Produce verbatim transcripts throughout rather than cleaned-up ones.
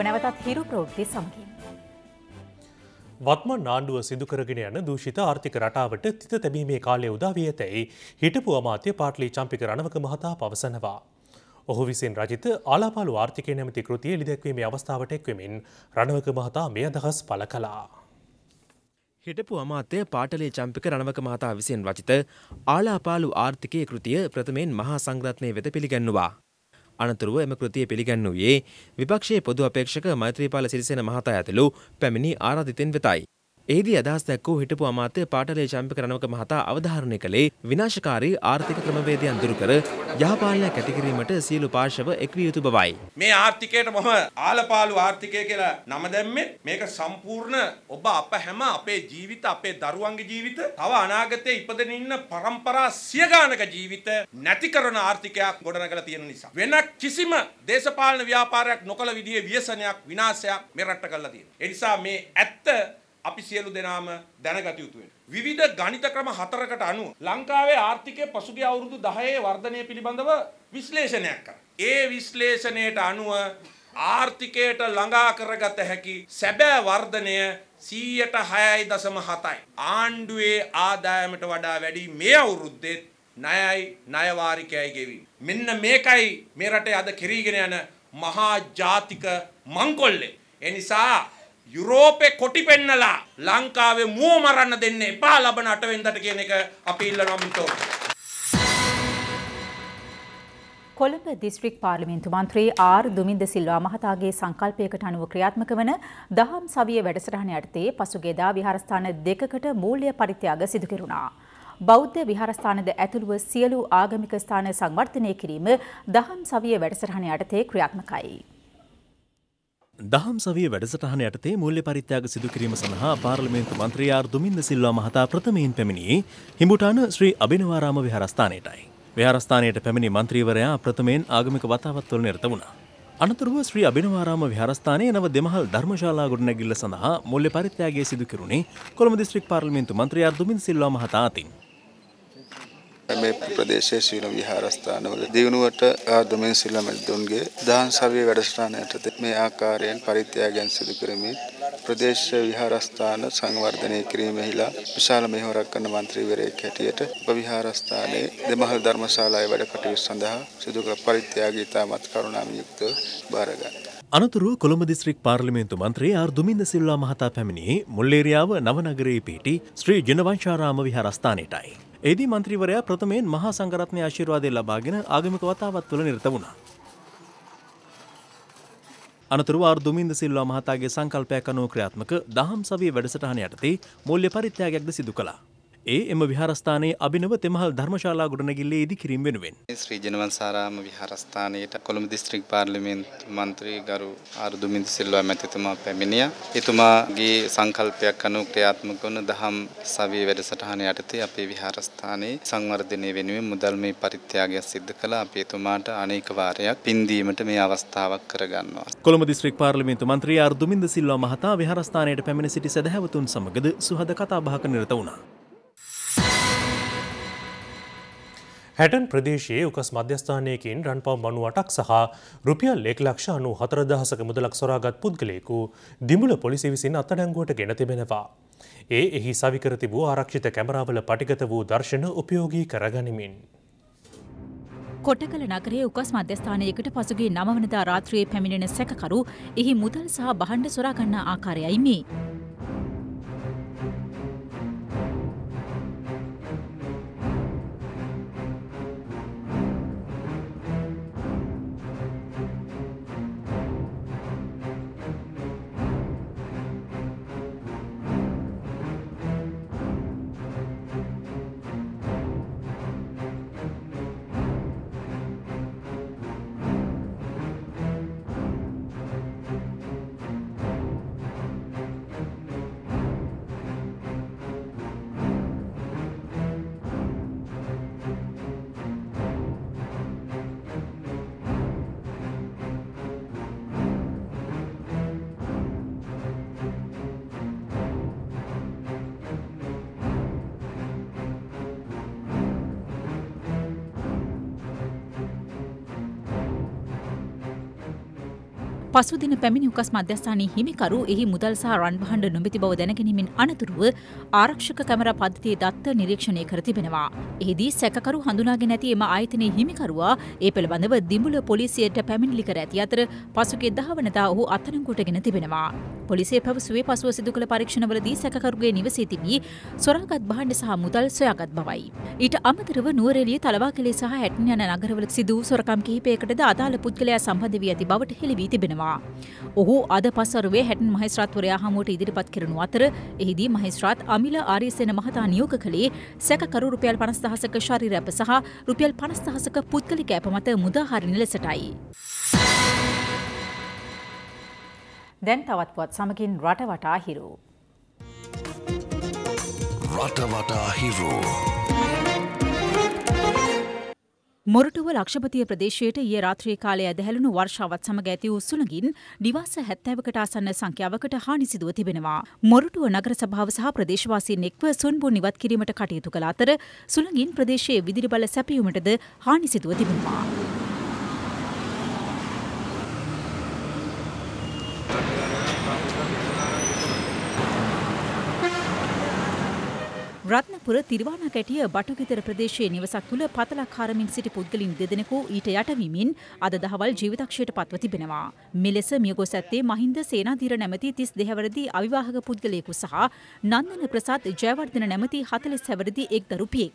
ඔබ නැවතත් හිරු ප්‍රවෘත්ති සමගින්. වත්මන් ආණ්ඩුව සිදු කරගෙන යන දූෂිත ආර්ථික රටාවට තිත තැබීමේ කාලය උදා වී ඇතැයි හිටපු අමාත්‍ය පාට්ලි චම්පික රණවක මහතා පවසනවා. ඔහු විසින් රචිත ආලාපාලු ආර්ථිකය නැමැති කෘතිය එළිදැක්වීමේ අවස්ථාවට එක්වෙමින් රණවක මහතා මේ අදහස් පළ කළා. හිටපු අමාත්‍ය පාටලේ චම්පික රණවක මහතා විසින් රචිත ආලාපාලු ආර්ථිකයේ කෘතිය ප්‍රථමයෙන් මහා සංඝරත්නය වෙත පිළිගන්නවා. අනතුරුව එම කෘතිය පිළිගන්නුයේ විපක්ෂයේ පොදු අපේක්ෂක මෛත්‍රීපාල සිරිසේන මහතා ඇතුළු පැමිණි ආරාධිතයින් වෙතයි. එහිදී අදහස් දැක්වූ හිටපු අමාත්‍ය පාටලේ චම්පික රණවක මහතා අවධාරණය කළේ විනාශකාරී ආර්ථික ක්‍රමවේදයන් දුරු කර යහපාලනයක් ඇති කිරීමට සියලු පාර්ශව එක්විය යුතු බවයි. මේ ආර්ථිකයට මම ආලපාලු ආර්ථිකය කියලා නම දැම්මේ මේක සම්පූර්ණ ඔබ අප හැම අපේ ජීවිත අපේ දරුවන්ගේ ජීවිත තව අනාගතයේ ඉපදෙන ඉන්න පරම්පරා සිය ගානක ජීවිත නැති කරන ආර්ථිකයක් ගොඩනගලා තියෙන නිසා වෙන කිසිම දේශපාලන ව්‍යාපාරයක් නොකළ විදිහේ ව්‍යසනයක් විනාශයක් මේ රට කරලා තියෙනවා. ඒ නිසා මේ ඇත්ත අපි සියලු දෙනාම දැනගත යුතු වෙනවා. විවිධ ගණිත ක්‍රම හතරකට අනුව ලංකාවේ ආර්ථිකයේ පසුගිය අවුරුදු දහයේ වර්ධනය පිළිබඳව විශ්ලේෂණයක් කරා. ඒ විශ්ලේෂණයට අනුව ආර්ථිකයට ළඟා කරගත හැකි සැබෑ වර්ධනය සියයට හයයි දශම හතයි. ආණ්ඩුවේ ආදායමට වඩා වැඩි මේ අවුරුද්දේ ණයයි ණය වාරිකයයි ගෙවීම. මෙන්න මේකයි මේ රටේ අද කෙරීගෙන යන මහා ජාතික මංකොල්ලේ. ඒ නිසා යුරෝපේ කොටි පෙන්නලා ලංකාවේ මුව මරන්න දෙන්න එපා ලබන අට වෙනිදාට කියන එක අපි ඉල්ලනවා මිතෝ. කොළඹ දිස්ත්‍රික් පාර්ලිමේන්තු මන්ත්‍රී ආර් දුමින්ද සිල්වා මහතාගේ සංකල්පයකට අනුව ක්‍රියාත්මක වන දහම් සවිය වැඩසටහන යටතේ පසුගියදා විහාරස්ථාන දෙකකට මූල්‍ය පරිත්‍යාග සිදු කෙරුණා. බෞද්ධ විහාරස්ථානද ඇතුළුව සියලු ආගමික ස්ථාන සංවර්ධනය කිරීම දහම් සවිය වැඩසටහන යටතේ ක්‍රියාත්මකයි. දහම් සවිය වැඩසටහන යටතේ මූල්‍ය පරිත්‍යාග සිදු කිරීම සඳහා පාර්ලිමේන්තු මන්ත්‍රී ආර් දුමින්ද සිල්වා මහතා ප්‍රථමයෙන් පැමිණියේ හිඹුටාන ශ්‍රී අබිනවාරාම විහාරස්ථානයටයි. විහාරස්ථානයට පැමිණි මන්ත්‍රීවරයා ප්‍රථමයෙන් ආගමික වතාවත්වල නිරත වුණා. අනතුරුව ශ්‍රී අබිනවාරාම විහාරස්ථානයේ නව දෙමහල් ධර්මශාලා ගොඩනැගිල්ල සඳහා මූල්‍ය පරිත්‍යාගය සිදු කෙරුණේ කොළඹ දිස්ත්‍රික් පාර්ලිමේන්තු මන්ත්‍රී ආර් දුමින්ද සිල්වා මහතා අතින්. මේ ප්‍රදේශයේ සීල විහාරස්ථානවල දිනුවට ආදුමෙන් සිල්ලමැදුන්ගේ දහම් සවිය වැඩසටහන යටතේ මේ ආකාරයෙන් පරිත්‍යාගයන් සිදු කරමින් ප්‍රදේශ විහාරස්ථාන සංවර්ධනය කිරීමෙහිලා විශාල මෙහෙවරක් කරන මන්ත්‍රීවරයෙක් හැටියට උප විහාරස්ථානයේ දෙමහල් ධර්මශාලාවේ වැඩ කටයුතු සඳහා සිදු කළ පරිත්‍යාගය ඉතාමත් කරුණාවෙන් යුක්තව බාරගත්තා. අනතුරුව කොළඹ දිස්ත්‍රික් පාර්ලිමේන්තු මන්ත්‍රී ආර් දුමින්ද සිල්වා මහතා පැමිණියේ මුල්ලේරියාව නවනගරයේ පිහිටි ශ්‍රී ජිනවංශාරාම විහාරස්ථානයටයි. එහිදී මන්ත්‍රීවරයා ප්‍රථමයෙන් මහා සංඝරත්නයේ ආශිර්වාදය ලබාගෙන ආගමික වතාවත්වල නිරත වුණා. අනතුරුව ආර් දුමින්ද සිල්වා මහතාගේ සංකල්පයක් අනුව ක්‍රියාත්මක දහම් සවිය වැඩසටහන යටතේ මූල්‍ය පරිත්‍යාගයක්ද සිදු කළා. ඒ එම විහාරස්ථානයේ අභිනව තෙමහල් ධර්මශාලා ගොඩනැගිල්ලේ ඉදිකිරීම වෙනුවෙන් ශ්‍රී ජනවංශාරාම විහාරස්ථානයේ කොළඹ දිස්ත්‍රික් පාර්ලිමේන්තු මන්ත්‍රී ගරු ආර් දුමින්ද සිල්වා මැතිතුමා පැමිණියා. එතුමාගේ සංකල්පයක් අනුව ක්‍රියාත්මක වන දහම් සවිය වැඩසටහන යටතේ අපේ විහාරස්ථානයේ සංවර්ධනය වෙනුවෙන් මුදල් මේ පරිත්‍යාගය සිදු කළා. අපි එතුමාට අනේක වාරයක් පින් දීමට මේ අවස්ථාවක් කරගන්නවා. කොළඹ දිස්ත්‍රික් පාර්ලිමේන්තු මන්ත්‍රී ආර් දුමින්ද සිල්වා මහතා විහාරස්ථානයට පැමිණ සිටි සදහැවතුන් සමගද සුහද කතා බහක නිරත වුණා. හැටන් ප්‍රදේශයේ උකස් මධ්‍යස්ථානයකින් රන්පව් මනු අටක් සහ රුපියල් එක් ලක්ෂ අනූහතර දහසක මුදලක් සොරාගත් පුද්ගලයෙකු දිමුල පොලිසිය විසින් අත්අඩංගුවට ගෙන තිබෙනවා. ඒ එහි සවිකර තිබූ ආරක්ෂිත කැමරාවල පටිගත වූ දර්ශන උපයෝගී කරගනිමින්. කොටකල නගරයේ උකස් මධ්‍යස්ථානයකට පසුගිය නව වනදා රාත්‍රියේ පැමිණෙන සැකකරු එහි මුදල් සහ භාණ්ඩ සොරා ගන්නා ආකාරයයි මේ. පසුදින පැමිණි උකස් මධ්‍යස්ථානයේ හිමිකරු එහි මුදල් සහ රන් භාණ්ඩ නොමැති බව දැනගැනීමෙන් අනතුරුව ආරක්ෂක කැමරා පද්ධතියේ දත්ත නිරීක්ෂණය කර තිබෙනවා. එහිදී සැකකරු හඳුනාගෙන ඇති එම ආයතනයේ හිමිකරුවා ඒ පිළිබඳව දිඹුල පොලිසියට පැමිණිලි කර ඇති අතර පසුගිය දහ වනදා ඔහු අත්අඩංගුවටගෙන තිබෙනවා. පොලිසිය පැවසුවේ පසුව සිදු කළ පරීක්ෂණවලදී සැකකරුගේ නිවසේ තිබී සොරාගත් භාණ්ඩ සහ මුදල් සොයාගත් බවයි. ඊට අමතරව නුවරඑළිය තලවාකැලේ සහ හැටන් යන නගරවල සිදු වූ සොරකම් කිහිපයකටද අදාළ පුද්ගලයා සම්බන්ධ වී ඇති බවට හෙළි වී තිබෙනවා. ඔහු අද පස්වරුවේ හැටන් මහේස්ත්‍රාත්වරයා හමුවට ඉදිරිපත් කරනු අතර එහිදී මහේස්ත්‍රාත් අමිල ආරියසේන මහතා නියෝග කළේ සැකකරු රුපියල් පනස් දහසක ශරීර ඇප සහ රුපියල් පනස් දහසක පුද්ගලික ඇප මත මුදා හරින ලෙසටයි. දැන් තවත් පුවත් සමගින් රට වටා හිරු. රට වටා හිරු. මොරටුව ලක්ෂපතිය ප්‍රදේශයට ඊයේ රාත්‍රී කාලයේ ඇදහැළුණු වර්ෂාවත් සමග ඇති වූ සුළඟින් නිවාස හැත්තෑවකට ආසන්න සංඛ්‍යාවකට හානි සිදුව තිබෙනවා. මොරටුව නගර සභාව සහ ප්‍රදේශවාසීන් එක්ව සුන්බුන් ඉවත් කිරීමට කටයුතු කළ අතර සුළඟින් ප්‍රදේශයේ විදුලි බල සැපයීමටද හානි සිදුව තිබෙනවා. රත්නපුර තිරුවානාකැටිය බටුගෙදර ප්‍රදේශයේ නිවසක් තුළ පතලක් හරමින් සිටි පුද්ගලින් දෙදෙනෙකු ඊට යටවීමෙන් අද දහවල් ජීවිතක්ෂයට පත්ව තිබෙනවා. මෙලෙස මියගොස් ඇත්තේ මහින්ද සේනාධීර නැමැති තිස් දෙහැවරදි අවිවාහක පුද්ගලයෙකු සහ නන්දන ප්‍රසාද් ජයවර්ධන නැමැති හතළිස් හැවරදි එක් දරුපියෙක්.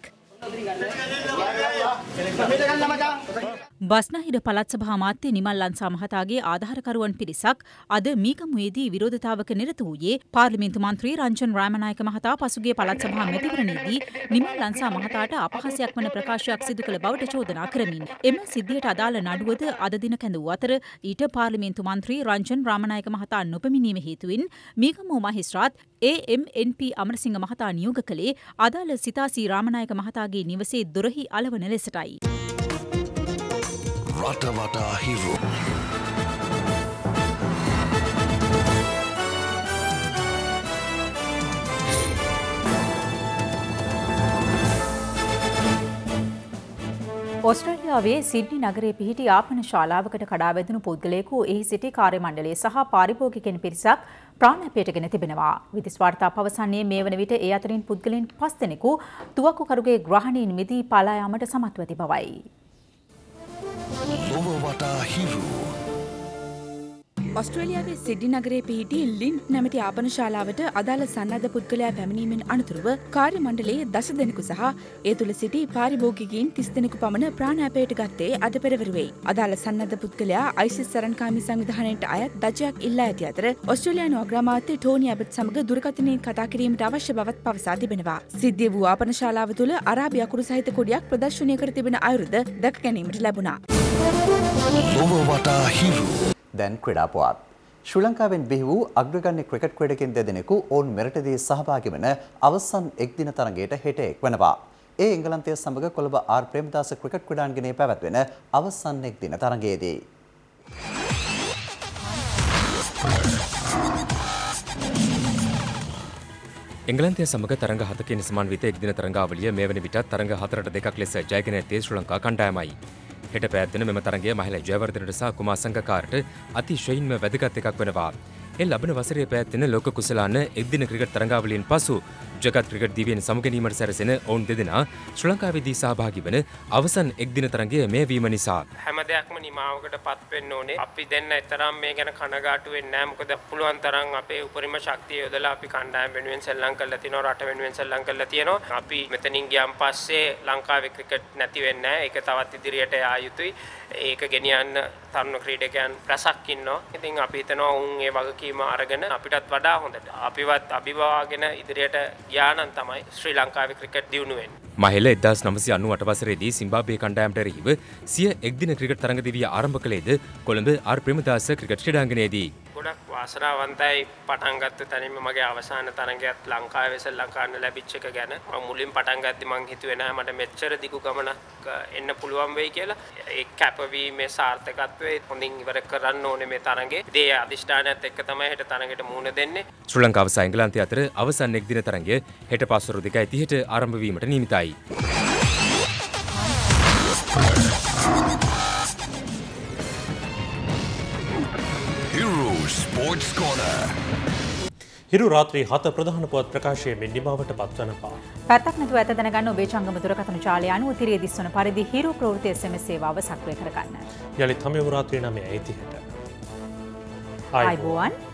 බස්නාහිර පළාත් සභා අමාත්‍ය නිමල් ලන්සා මහතාගේ ආධාරකරුවන් පිරිසක් අද මීගමුවේදී විරෝධතාවක නිරත වූයේ පාර්ලිමේන්තු මන්ත්‍රී රංජන් රාමනායක මහතා පසුගිය පළාත් සභා මැතිවරණයේදී නිමල් ලන්සා මහතාට අපහාසයක් වන ප්‍රකාශයක් සිදු කළ බවට චෝදනා කරමින් එම සිද්ධියට අදාළ නඩුවද අද දින කැඳවූ අතර ඊට පාර්ලිමේන්තු මන්ත්‍රී රංජන් රාමනායක මහතා නොපැමිණීම හේතුවෙන් මීගමුව මහේස්ත්‍රාත් A M N P Amarasinghe මහතා නියෝග කළේ අදාළ සිතාසී රාමනායක මහතාගේ නිවසේ දොරහි අලවන ලෙසටයි. රට වටා හිරු. ඔස්ට්‍රේලියාවේ සිඩ්නි නගරයේ පිහිටි ආපන ශාලාවකට කඩා වැදුණු පුද්ගලයෙකු එහි සිටි කාර්ය මණ්ඩලය සහ පාරිභෝගිකයන් පිරිසක් ප්‍රාණාපයටගෙන තිබෙනවා. විදිස් වාර්තා පවසන්නේ මේ වන විට ඒ අතරින් පුද්ගලයන් පස් දෙනෙකු තුවක්කුකරුගේ ග්‍රහණයෙන් මිදී පලා යාමට සමත්ව ඇති බවයි. ලොව වටා හිරු. ඔස්ට්‍රේලියාවේ සිඩ්නි නගරයේ පිහිටි ලින් නැමැති ආපන ශාලාවට අදාළ සන්නද්ධ පුද්ගලයා පැමිණීමෙන් අනතුරුව කාර්ය මණ්ඩලයේ දස දෙනෙකු සහ ඒ තුළ සිටි පාරිභෝගිකයින් තිස් දෙනෙකු පමණ ප්‍රාණාපයට ගත්තේ අද පෙරවරුවේ. අදාළ සන්නද්ධ පුද්ගලයා අයිසිස් සරණකාමී සංවිධානයට අයත් දජයක් ඉල්ලා ඇති අතර ඔස්ට්‍රේලියානු අග්‍රාමාත්‍ය ටෝනි ඇබට් සමග දුරකථනයෙන් කතා කිරීමට අවශ්‍ය බවත් පවසා තිබෙනවා. සිද්ධිය වූ ආපන ශාලාව තුළ අරාබි අකුරු සහිත කොඩියක් ප්‍රදර්ශනය කර තිබෙන අයුරුද දැක ගැනීමට ලැබුණා. ලොව වටා හිරු. දැන් ක්‍රීඩා පුවත්. ශ්‍රී ලංකාවෙන් බිහි වූ අග්‍රගණ්‍ය ක්‍රිකට් ක්‍රීඩකයන් දෙදෙනෙකු ඔවුන් මෙරටදී සහභාගී වන අවසන් එක්දින තරගයට හෙට එක්වනවා. ඒ එංගලන්තය සමග කොළඹ ආර් ප්‍රේමදාස ක්‍රිකට් ක්‍රීඩාංගණයේ පැවැත්වෙන අවසන් එක්දින තරගයේදී. එංගලන්තය සමග තරඟ හතකින් සමාන්විත එක්දින තරඟාවලිය මේ වන විටත් තරඟ හතරට දෙකක් ලෙස ජයගෙන ඇත්තේ ශ්‍රී ලංකා කණ්ඩායමයි. හෙට පැවැත්වෙන මෙම තරගය මහිල ජයවර්ධනට සහ කුමාර් සංගකාරට අතිශයින්ම වැදගත් එකක් වෙනවා. ඒ ලබන වසරේ පැවැත්වෙන ලෝක කුසලාන එක්දින ක්‍රිකට් තරඟාවලියෙන් පසු ජගත් ක්‍රිකට් දිවියෙන් සමුගැනීමට සැරසෙන ඔවුන් දෙදෙනා ශ්‍රී ලංකාවේදී සහභාගී වන අවසන් එක්දින තරගය මේ වීම නිසා හැම දෙයක්ම නිමාවකට පත් වෙන්න ඕනේ. අපි දෙන්න තරම් මේ ගැන කනගාටු වෙන්නේ නැහැ. මොකද පුළුවන් තරම් අපේ උපරිම ශක්තිය යොදලා අපි කණ්ඩායම වෙනුවෙන් සෙල්ලම් කරලා තිනවා, රට වෙනුවෙන් සෙල්ලම් කරලා තියෙනවා. අපි මෙතනින් ගියන් පස්සේ ලංකාවේ ක්‍රිකට් නැති වෙන්නේ නැහැ. ඒක තවත් ඉදිරියට යා යුතුයි. ඒක ගෙනියන්න තරුණ ක්‍රීඩකයන් රසක් ඉන්නවා. ඉතින් අපි හිතනවා උන් ඒ වගකීම අරගෙන අපිටත් වඩා හොඳට අපිවත් අභිභවාගෙන ඉදිරියට ගියා නම් තමයි ශ්‍රී ලංකාවේ ක්‍රිකට් දියුණු වෙන්නේ. මහිල එක්දාස් නවසිය අනූඅට වසරේදී සිම්බාබ්වේ කණ්ඩායමට එරෙහිව සිය එක්දින ක්‍රිකට් තරඟ දිවිය ආරම්භ කළේද කොළඹ ආර් ප්‍රේමදාස ක්‍රිකට් ක්‍රීඩාංගණයේදී. ගොඩක් වාසනාවන්තයි පටන් ගත්ත තැනින්ම මගේ අවසාන තරඟයත් ලංකාවේ සෙල්ලම් කරන්න ලැබිච්ච එක ගැන. මම මුලින් පටන් ගද්දි මං හිතුවේ නෑ මට මෙච්චර දිගු ගමනක් එන්න පුළුවන් වෙයි කියලා. ඒ කැපවීමේ සාර්ථකත්වයේ හොඳින් ඉවර කරන්න ඕනේ මේ තරඟේ. ඒ අධිෂ්ඨානයත් එක්ක තමයි හෙට තරඟයට මුහුණ දෙන්නේ. ශ්‍රී ලංකාව සහ එංගලන්තය අතර අවසන් එක්දින තරඟය හෙට පස්වරු දෙකයි තිහට ආරම්භ වීමට නියමිතයි. Sports Corner. හිරු රාත්‍රී හත ප්‍රධාන පුවත් ප්‍රකාශයෙන් නිමාවට පත්වනවා. පැත්තක් නැතුව ඇත දැනගන්න ඔබේ ජංගම දුරකථන ජාලය අනුව තිරිය දිස්වන පරිදි හිරු ප්‍රවෘත්ති එස් එම් එස් සේවාව සක්‍රිය කරගන්න. යළිත් හමුවෙමු රාත්‍රී නවය තිහට. ආයුබෝවන්.